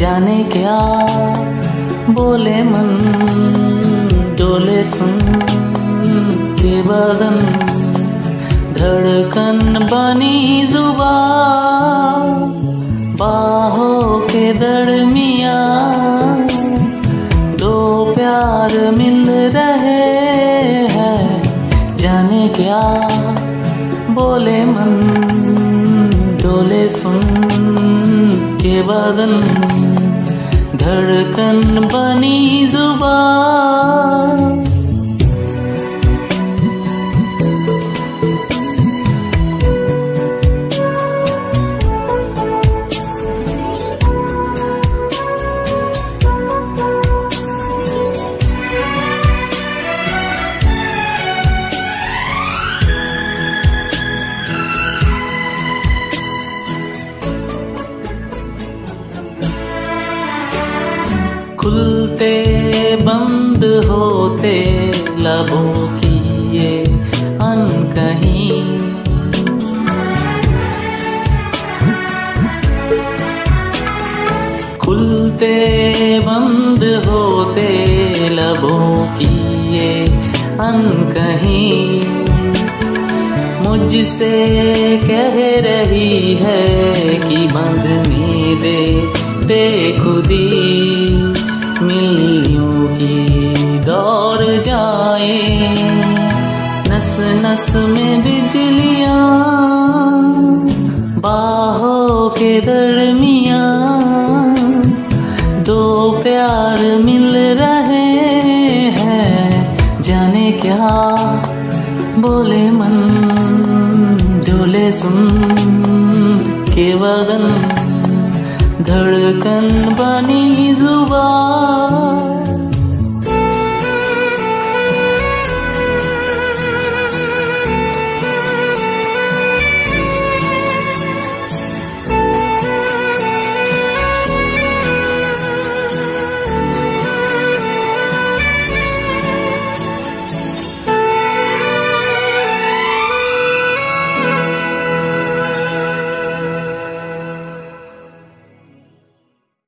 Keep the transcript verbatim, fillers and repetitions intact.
जाने क्या बोले मन, डोले सुन के बदन, धड़कन बनी जुबान, बाहों के दरमिया दो प्यार मिल रहे हैं। जाने क्या बोले मन, डोले सुन के बदन, धड़कन बनी जुबान। खुलते बंद होते लबों की ये अनकही, खुलते बंद होते लबों की ये अनकही, मुझसे कह रही है कि बंधने दे बेखुदी, मिलियों की दौड़ जाए, नस नस में बिजलियां, बाहों के दरमिया दो प्यार मिल रहे हैं। जाने क्या बोले मन, डोले सुन के बदन, धड़कन